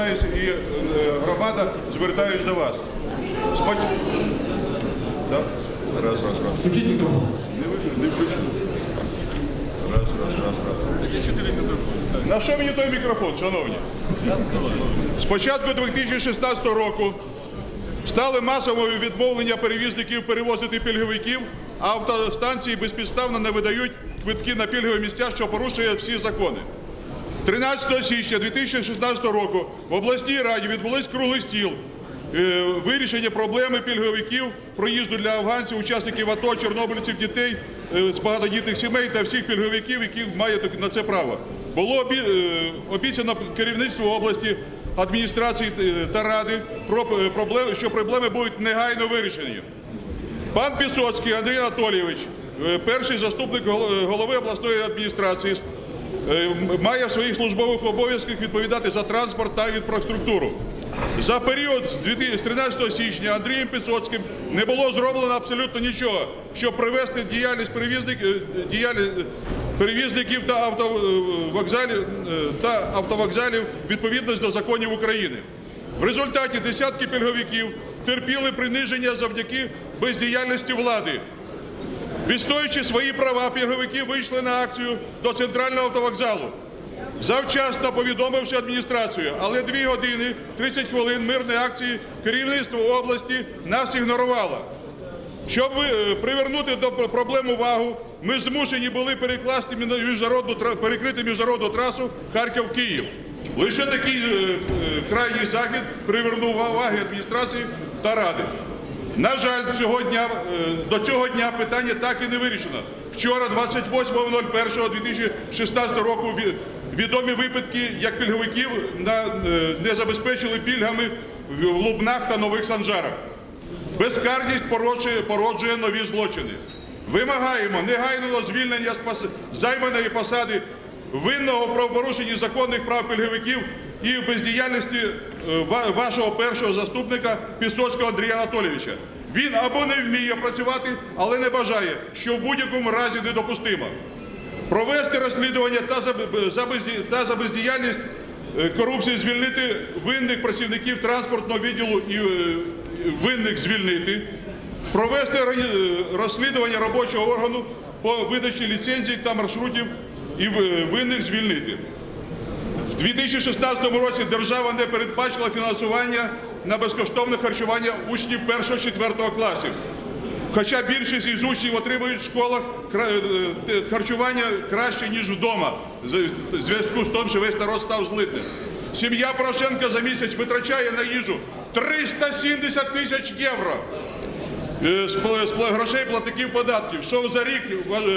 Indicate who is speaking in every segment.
Speaker 1: звертаюся і громада звертаюсь до вас. Так? Раз.
Speaker 2: Включіть мікрофон.
Speaker 1: Не включіть. Раз. Такі 4 мікрофони. На що мені той мікрофон, шановні? З початку 2016 року стали масовими відмовлення перевізників перевозити пільговиків, а автостанції безпідставно не видають квитки на пільгові місця, що порушує всі закони. 13 січня 2016 року в обласній раді відбулись круглий стіл вирішення проблеми пільговиків проїзду для афганців, учасників АТО, чорнобильців, дітей з багатодітних сімей та всіх пільговиків, які мають на це право. Було обіцяно керівництву області, адміністрації та ради, що проблеми будуть негайно вирішені. Пан Пісоцький Андрій Анатолійович, перший заступник голови обласної адміністрації, має в своїх службових обов'язках відповідати за транспорт та інфраструктуру. За період з 13 січня Андрієм Пісоцьким не було зроблено абсолютно нічого, щоб привести діяльність перевізників та автовокзалів у відповідність до законів України. В результаті десятки пільговиків терпіли приниження завдяки бездіяльності влади. Відстоюючи свої права, пільговики вийшли на акцію до центрального автовокзалу, завчасно повідомивши адміністрацію, але 2 години 30 хвилин мирної акції керівництво області нас ігнорувало. Щоб привернути до проблем увагу, ми змушені були перекрити міжнародну трасу Харків-Київ. Лише такий крайній захід привернув увагу адміністрації та ради. На жаль, до цього дня питання так і не вирішено. Вчора, 28.01.2016 року, відомі випадки, як пільговиків не забезпечили пільгами в Лубнах та Нових Санжарах. Безкарність породжує нові злочини. Вимагаємо негайного звільнення з займаної посади винного в правопорушенні законних прав пільговиків і в бездіяльності вашого першого заступника Пісоцького Андрія Анатолійовича. Він або не вміє працювати, але не бажає, що в будь-якому разі недопустимо. Провести розслідування та за бездіяльність корупції звільнити винних працівників транспортного відділу і винних звільнити. Провести розслідування робочого органу по видачі ліцензій та маршрутів і винних звільнити. У 2016 році держава не передбачила фінансування на безкоштовне харчування учнів 1-4 класів. Хоча більшість із учнів отримують в школах харчування краще, ніж вдома, в зв'язку з тим, що весь народ став злитним. Сім'я Порошенка за місяць витрачає на їжу 370 тисяч євро з грошей платників податків, що за рік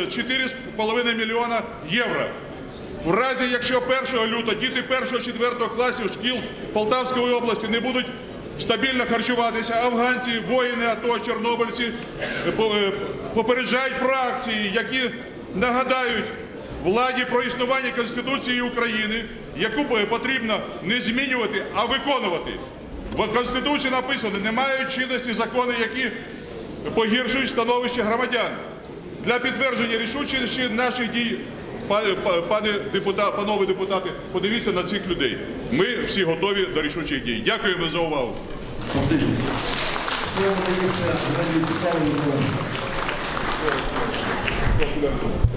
Speaker 1: 4,5 мільйона євро. В разі, якщо 1 лютого діти 1-4 класів шкіл Полтавської області не будуть стабільно харчуватися, афганці, воїни АТО, чорнобильці попереджають про акції, які нагадають владі про існування Конституції України, яку потрібно не змінювати, а виконувати. В Конституції написано, не мають чинності закони, які погіршують становище громадян. Для підтвердження рішучості наших дій, панове депутати, подивіться на цих людей. Ми всі готові до рішучих дій. Дякуємо за увагу.
Speaker 2: Спасибо.